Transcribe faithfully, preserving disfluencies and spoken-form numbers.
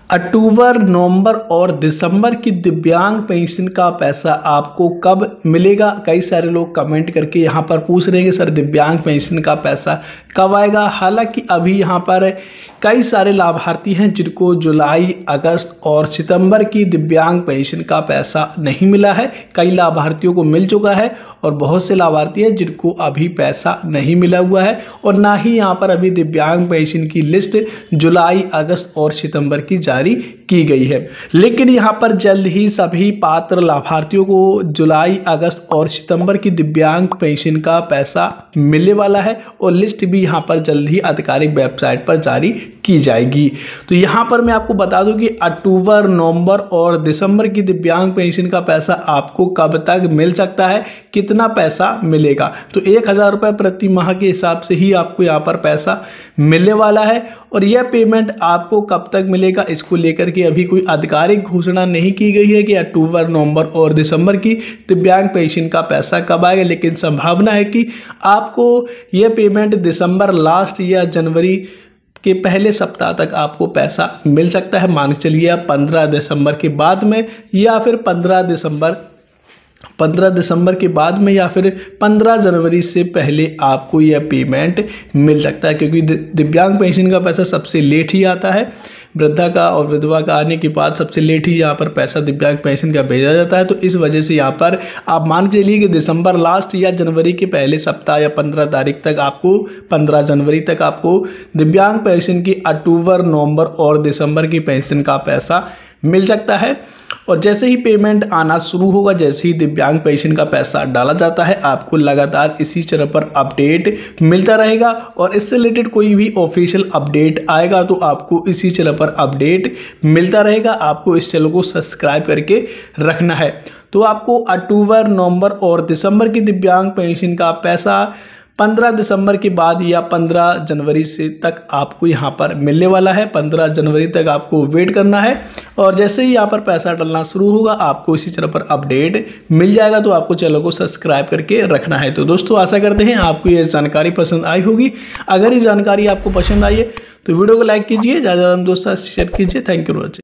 अक्टूबर, नवंबर और दिसंबर की दिव्यांग पेंशन का पैसा आपको कब मिलेगा? कई सारे लोग कमेंट करके यहाँ पर पूछ रहे हैं कि सर दिव्यांग पेंशन का पैसा कब आएगा। हालांकि अभी यहाँ पर कई सारे लाभार्थी हैं जिनको जुलाई, अगस्त और सितंबर की दिव्यांग पेंशन का पैसा नहीं मिला है। कई लाभार्थियों को मिल चुका है और बहुत से लाभार्थी हैं जिनको अभी पैसा नहीं मिला हुआ है और ना ही यहाँ पर अभी दिव्यांग पेंशन की लिस्ट जुलाई, अगस्त और सितंबर की जारी की गई है। लेकिन यहाँ पर जल्द ही सभी पात्र लाभार्थियों को जुलाई, अगस्त और सितंबर की दिव्यांग पेंशन का पैसा मिलने वाला है और लिस्ट भी यहाँ पर जल्द ही आधिकारिक वेबसाइट पर जारी की जाएगी। तो यहाँ पर मैं आपको बता दूं कि अक्टूबर, नवंबर और दिसंबर की दिव्यांग पेंशन का पैसा आपको कब तक मिल सकता है, कितना पैसा मिलेगा। तो एक हज़ार रुपये प्रति माह के हिसाब से ही आपको यहाँ पर पैसा मिलने वाला है और यह पेमेंट आपको कब तक मिलेगा, इसको लेकर के अभी कोई आधिकारिक घोषणा नहीं की गई है कि अक्टूबर, नवंबर और दिसंबर की दिव्यांग पेंशन का पैसा कब आएगा। लेकिन संभावना है कि आपको यह पेमेंट दिसंबर लास्ट या जनवरी के पहले सप्ताह तक आपको पैसा मिल सकता है। मान के चलिए आप पंद्रह दिसंबर के बाद में या फिर पंद्रह दिसंबर पंद्रह दिसंबर के बाद में या फिर पंद्रह जनवरी से पहले आपको यह पेमेंट मिल सकता है, क्योंकि दिव्यांग पेंशन का पैसा सबसे लेट ही आता है। वृद्धा का और विधवा का आने के बाद सबसे लेट ही यहाँ पर पैसा दिव्यांग पेंशन का भेजा जाता है। तो इस वजह से यहाँ पर आप मान के चलिए कि दिसंबर लास्ट या जनवरी के पहले सप्ताह या पंद्रह तारीख तक आपको पंद्रह जनवरी तक आपको दिव्यांग पेंशन की अक्टूबर, नवंबर और दिसंबर की पेंशन का पैसा मिल सकता है। और जैसे ही पेमेंट आना शुरू होगा, जैसे ही दिव्यांग पेंशन का पैसा डाला जाता है, आपको लगातार इसी चैनल पर अपडेट मिलता रहेगा और इससे रिलेटेड कोई भी ऑफिशियल अपडेट आएगा तो आपको इसी चैनल पर अपडेट मिलता रहेगा। आपको इस चैनल को सब्सक्राइब करके रखना है। तो आपको अक्टूबर, नवंबर और दिसंबर की दिव्यांग पेंशन का पैसा पंद्रह दिसंबर के बाद या पंद्रह जनवरी से तक आपको यहाँ पर मिलने वाला है। पंद्रह जनवरी तक आपको वेट करना है और जैसे ही यहाँ पर पैसा डलना शुरू होगा आपको इसी चैनल पर अपडेट मिल जाएगा। तो आपको चैनल को सब्सक्राइब करके रखना है। तो दोस्तों आशा करते हैं आपको ये जानकारी पसंद आई होगी। अगर ये जानकारी आपको पसंद आई है तो वीडियो को लाइक कीजिए, ज़्यादा से ज़्यादा दोस्तों शेयर कीजिए। Thank you for watching.